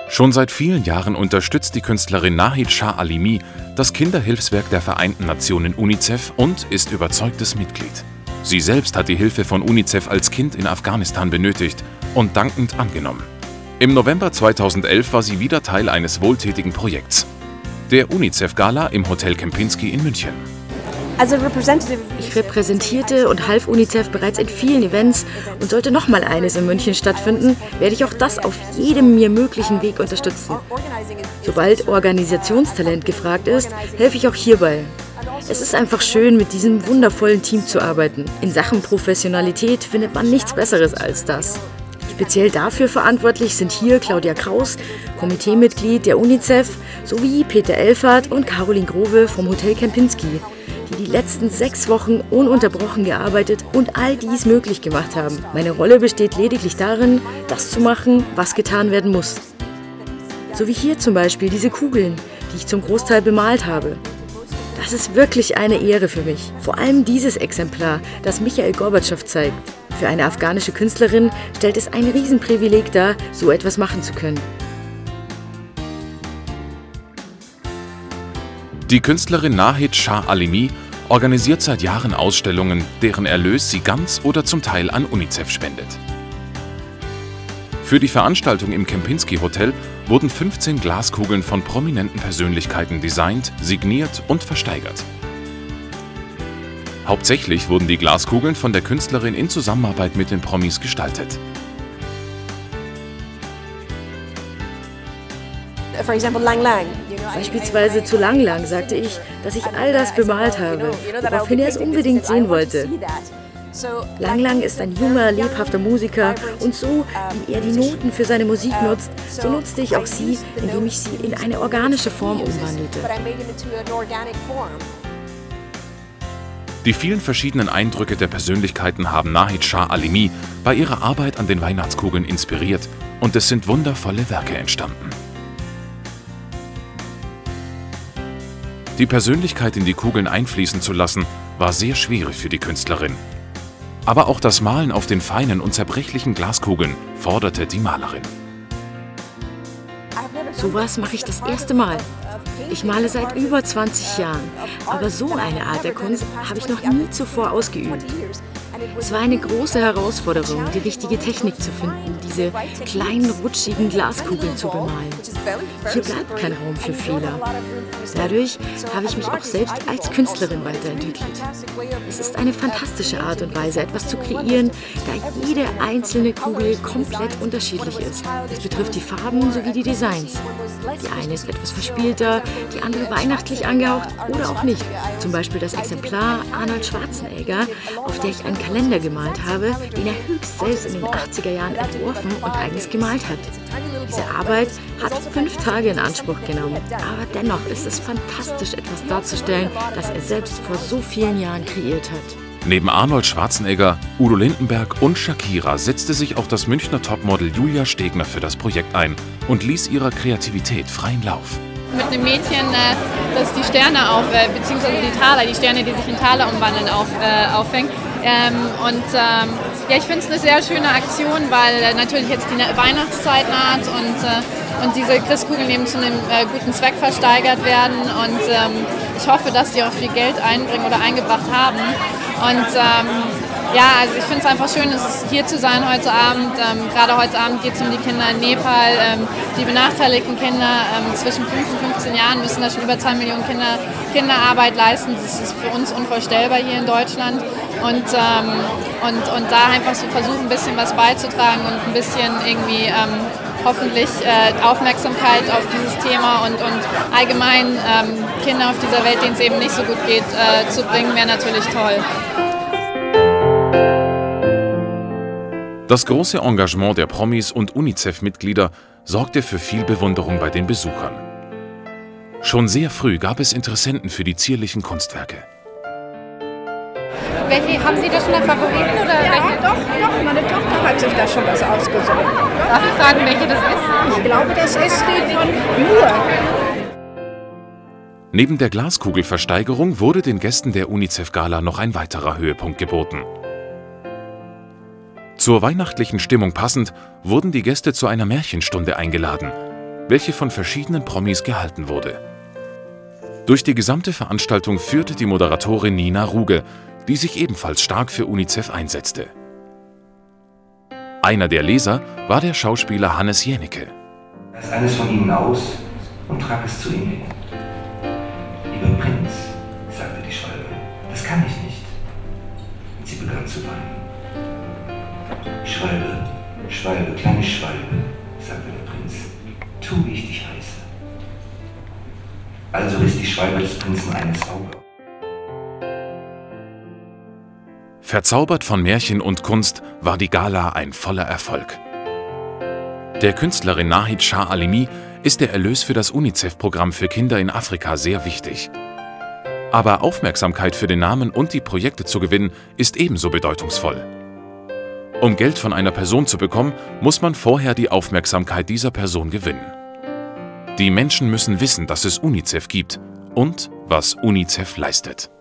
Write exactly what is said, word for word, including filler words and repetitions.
Schon seit vielen Jahren unterstützt die Künstlerin Nahid Shah Alimi das Kinderhilfswerk der Vereinten Nationen UNICEF und ist überzeugtes Mitglied. Sie selbst hat die Hilfe von UNICEF als Kind in Afghanistan benötigt und dankend angenommen. Im November zweitausendelf war sie wieder Teil eines wohltätigen Projekts, der UNICEF-Gala im Hotel Kempinski in München. Ich repräsentierte und half UNICEF bereits in vielen Events und sollte noch mal eines in München stattfinden, werde ich auch das auf jedem mir möglichen Weg unterstützen. Sobald Organisationstalent gefragt ist, helfe ich auch hierbei. Es ist einfach schön, mit diesem wundervollen Team zu arbeiten. In Sachen Professionalität findet man nichts Besseres als das. Speziell dafür verantwortlich sind hier Claudia Kraus, Komiteemitglied der UNICEF, sowie Peter Elfert und Caroline Grove vom Hotel Kempinski, die die letzten sechs Wochen ununterbrochen gearbeitet und all dies möglich gemacht haben. Meine Rolle besteht lediglich darin, das zu machen, was getan werden muss. So wie hier zum Beispiel diese Kugeln, die ich zum Großteil bemalt habe. Das ist wirklich eine Ehre für mich. Vor allem dieses Exemplar, das Michael Gorbatschow zeigt. Für eine afghanische Künstlerin stellt es ein Riesenprivileg dar, so etwas machen zu können. Die Künstlerin Nahid Shah Alimi organisiert seit Jahren Ausstellungen, deren Erlös sie ganz oder zum Teil an UNICEF spendet. Für die Veranstaltung im Kempinski Hotel wurden fünfzehn Glaskugeln von prominenten Persönlichkeiten designt, signiert und versteigert. Hauptsächlich wurden die Glaskugeln von der Künstlerin in Zusammenarbeit mit den Promis gestaltet. Beispielsweise zu Lang Lang sagte ich, dass ich all das bemalt habe, woraufhin er es unbedingt sehen wollte. Lang Lang ist ein junger, lebhafter Musiker und so, wie er die Noten für seine Musik nutzt, so nutzte ich auch sie, indem ich sie in eine organische Form umwandelte. Die vielen verschiedenen Eindrücke der Persönlichkeiten haben Nahid Shah Alimi bei ihrer Arbeit an den Weihnachtskugeln inspiriert und es sind wundervolle Werke entstanden. Die Persönlichkeit in die Kugeln einfließen zu lassen, war sehr schwierig für die Künstlerin. Aber auch das Malen auf den feinen und zerbrechlichen Glaskugeln forderte die Malerin. Sowas mache ich das erste Mal. Ich male seit über zwanzig Jahren, aber so eine Art der Kunst habe ich noch nie zuvor ausgeübt. Es war eine große Herausforderung, die richtige Technik zu finden, diese kleinen, rutschigen Glaskugeln zu bemalen. Hier bleibt kein Raum für Fehler. Dadurch habe ich mich auch selbst als Künstlerin weiterentwickelt. Es ist eine fantastische Art und Weise, etwas zu kreieren, da jede einzelne Kugel komplett unterschiedlich ist. Es betrifft die Farben sowie die Designs. Die eine ist etwas verspielter, die andere weihnachtlich angehaucht oder auch nicht. Zum Beispiel das Exemplar Arnold Schwarzenegger, auf der ich einen Kalender gemalt habe, den er höchst selbst in den achtziger Jahren entworfen und eigens gemalt hat. Diese Arbeit hat fünf Tage in Anspruch genommen, aber dennoch ist es fantastisch, etwas darzustellen, das er selbst vor so vielen Jahren kreiert hat. Neben Arnold Schwarzenegger, Udo Lindenberg und Shakira setzte sich auch das Münchner Topmodel Julia Stegner für das Projekt ein und ließ ihrer Kreativität freien Lauf. Mit einem Mädchen, das die Sterne auf, beziehungsweise die Taler, die Sterne, die sich in Taler umwandeln, auf, äh, auffängt. Ähm, und ähm, ja, ich finde es eine sehr schöne Aktion, weil natürlich jetzt die Weihnachtszeit naht und, äh, und diese Christkugeln eben zu einem äh, guten Zweck versteigert werden. Und ähm, ich hoffe, dass die auch viel Geld einbringen oder eingebracht haben. Und ähm, ja, also ich finde es einfach schön, es ist hier zu sein heute Abend. Ähm, gerade heute Abend geht es um die Kinder in Nepal. Ähm, die benachteiligten Kinder ähm, zwischen fünf und fünfzehn Jahren müssen da schon über zwei Millionen Kinder Kinderarbeit leisten. Das ist für uns unvorstellbar hier in Deutschland. Und, ähm, und, und da einfach so versuchen, ein bisschen was beizutragen und ein bisschen irgendwie ähm, hoffentlich äh, Aufmerksamkeit auf dieses Thema und, und allgemein ähm, Kinder auf dieser Welt, denen es eben nicht so gut geht, äh, zu bringen, wäre natürlich toll. Das große Engagement der Promis und UNICEF-Mitglieder sorgte für viel Bewunderung bei den Besuchern. Schon sehr früh gab es Interessenten für die zierlichen Kunstwerke. Welche, haben Sie da schon einen Favoriten? Oder ja, welche? doch, doch, meine Tochter hat sich da schon was ausgesucht. Darf ich fragen, welche das ist? Ich glaube, das ist die von Nur. Neben der Glaskugelversteigerung wurde den Gästen der UNICEF-Gala noch ein weiterer Höhepunkt geboten. Zur weihnachtlichen Stimmung passend wurden die Gäste zu einer Märchenstunde eingeladen. welche von verschiedenen Promis gehalten wurde. Durch die gesamte Veranstaltung führte die Moderatorin Nina Ruge, die sich ebenfalls stark für UNICEF einsetzte. Einer der Leser war der Schauspieler Hannes Jänicke. Lass eines von ihnen aus und trag es zu ihm hin. Lieber Prinz, sagte die Schwalbe, das kann ich nicht. Und sie begann zu weinen. Schwalbe, Schwalbe, kleine Schwalbe, sagte der Prinz, tu, wie ich dich heiße. Also riss die Schwalbe des Prinzen eines Auge. Verzaubert von Märchen und Kunst war die Gala ein voller Erfolg. Der Künstlerin Nahid Shah Alimi ist der Erlös für das UNICEF-Programm für Kinder in Afrika sehr wichtig. Aber Aufmerksamkeit für den Namen und die Projekte zu gewinnen, ist ebenso bedeutungsvoll. Um Geld von einer Person zu bekommen, muss man vorher die Aufmerksamkeit dieser Person gewinnen. Die Menschen müssen wissen, dass es UNICEF gibt und was UNICEF leistet.